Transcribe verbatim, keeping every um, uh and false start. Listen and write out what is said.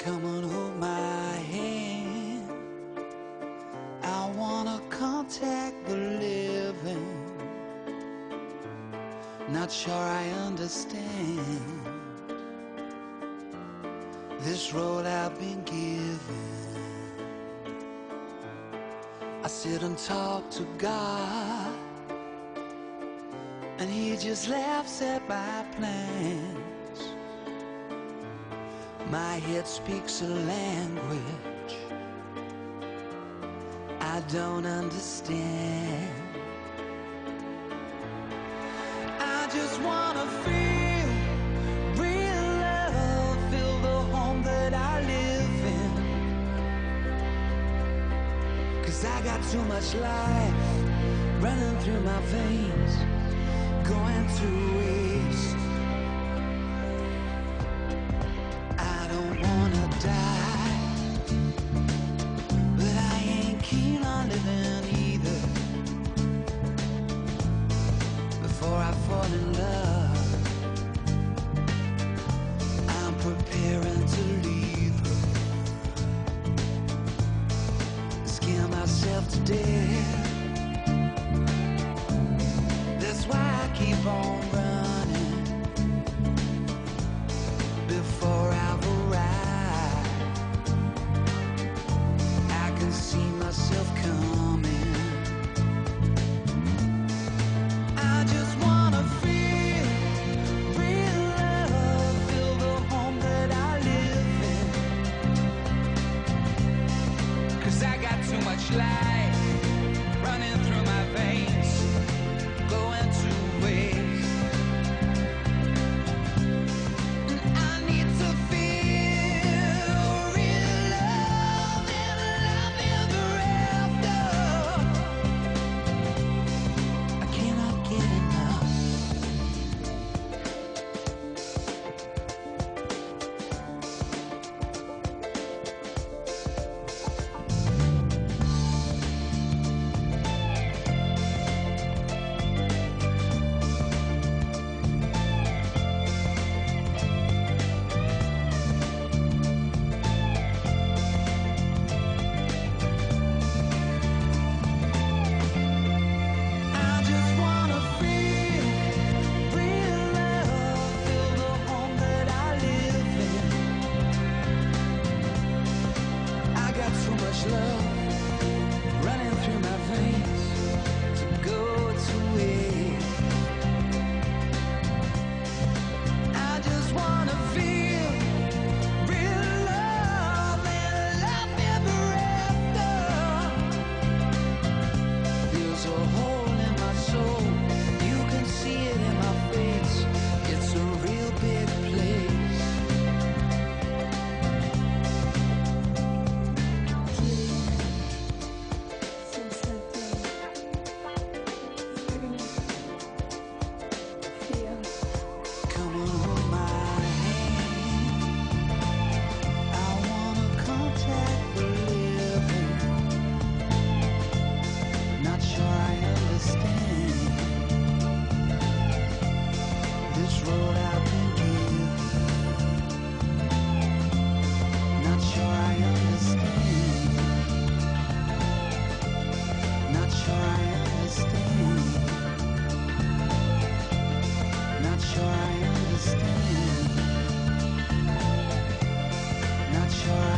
Come on, hold my hand. I wanna contact the living. Not sure I understand this road I've been given. I sit and talk to God, and He just laughs at my plans. My head speaks a language I don't understand. I just wanna feel real love, feel the home that I live in. 'Cause I got too much life running through my veins, going to waste. I don't wanna die, but I ain't keen on living either. Before I fall in love, I'm preparing to leave her, scare myself to death. That's why I keep on running before I've arrived. I can see myself coming. I just wanna feel real love, feel the home that I live in. 'Cause I got too much life running through my veins, going to waste. And I need to feel real love and love ever after. I cannot get enough. I just wanna feel real love, feel the home that I live in. I got so much love running through my veins to go to waste. I just wanna feel real love and love ever after. There's a hole in my soul, you can see it in my face. It's a real big place. Since that day, starting to feel Come on, hold my hand. I wanna contact the living. Not sure I understand this road I've been given. Not sure I understand. Not sure I understand. Not sure I understand. Not sure I